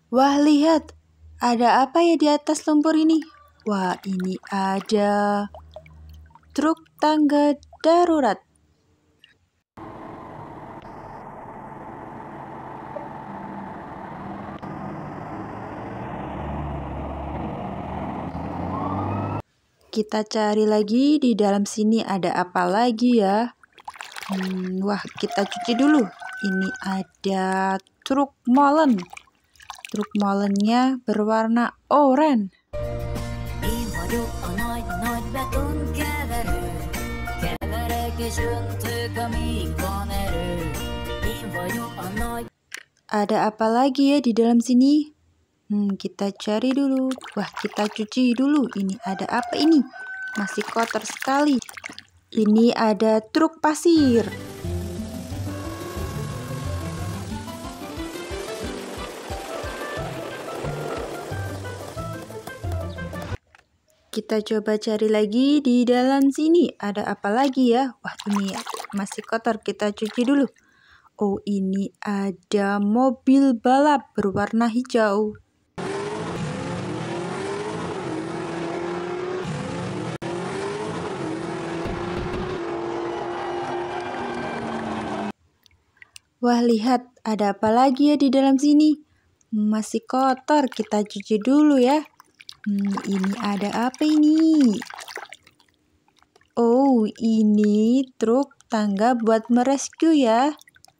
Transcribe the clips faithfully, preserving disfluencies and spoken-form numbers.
Wah, lihat. Ada apa ya di atas lumpur ini? Wah, ini ada truk tangga darurat. Kita cari lagi di dalam sini ada apa lagi ya? Hmm, wah, kita cuci dulu. Ini ada truk molen. Truk molennya berwarna oranye. Ada apa lagi ya di dalam sini? Hmm, kita cari dulu. Wah, kita cuci dulu. Ini ada apa ini? Masih kotor sekali. Ini ada truk pasir. Kita coba cari lagi di dalam sini. Ada apa lagi ya? Wah, ini masih kotor. Kita cuci dulu. Oh, ini ada mobil balap berwarna hijau. Wah, lihat. Ada apa lagi ya di dalam sini? Masih kotor. Kita cuci dulu ya. Hmm, ini ada apa ini? Oh, ini truk tangga buat merescue ya.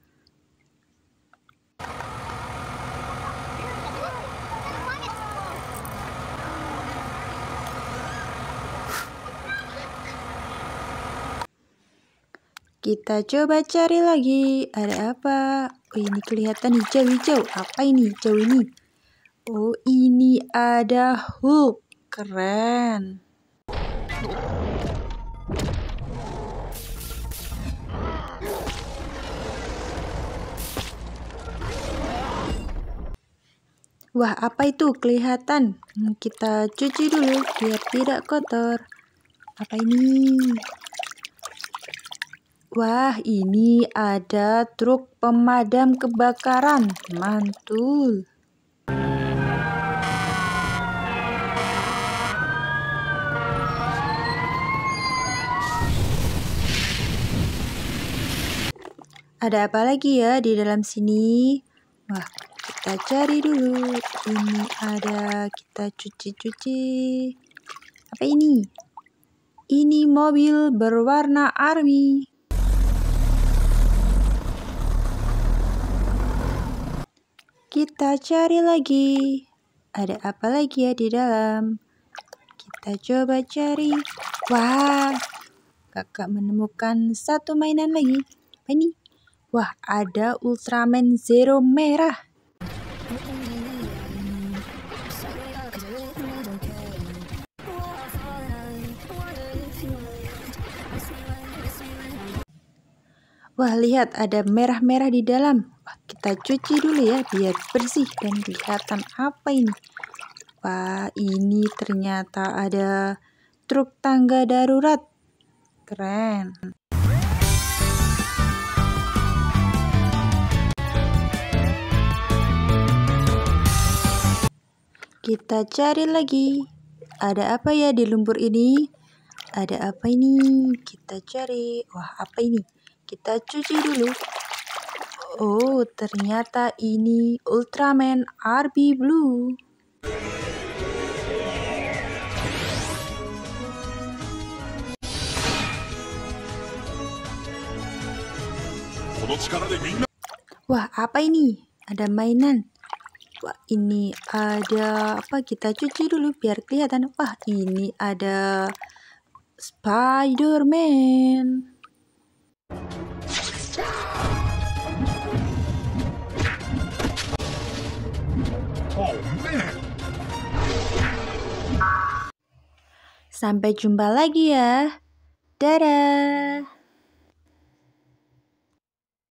Kita coba cari lagi. Ada apa? Oh, ini kelihatan hijau-hijau. Apa ini hijau ini? Oh, ini ada Hulk. Keren. Wah, apa itu kelihatan? Hmm, kita cuci dulu biar tidak kotor. Apa ini? Wah, ini ada truk pemadam kebakaran. Mantul. Ada apa lagi ya di dalam sini? Wah, kita cari dulu. Ini ada, kita cuci-cuci. Apa ini? Ini mobil berwarna army. Kita cari lagi. Ada apa lagi ya di dalam? Kita coba cari. Wah, kakak menemukan satu mainan lagi. Apa ini? Wah, ada Ultraman Zero merah. Wah, lihat ada merah-merah di dalam. Wah, kita cuci dulu ya biar bersih dan kelihatan apa ini. Wah, ini ternyata ada truk tangga darurat. Keren. Kita cari lagi. Ada apa ya di lumpur ini? Ada apa ini? Kita cari. Wah, apa ini? Kita cuci dulu. Oh, ternyata ini Ultraman R B Blue. Wah, apa ini? Ada mainan. Wah, ini ada apa? Kita cuci dulu biar kelihatan. Wah, ini ada Spider-Man. Oh, man. Sampai jumpa lagi ya. Dadah.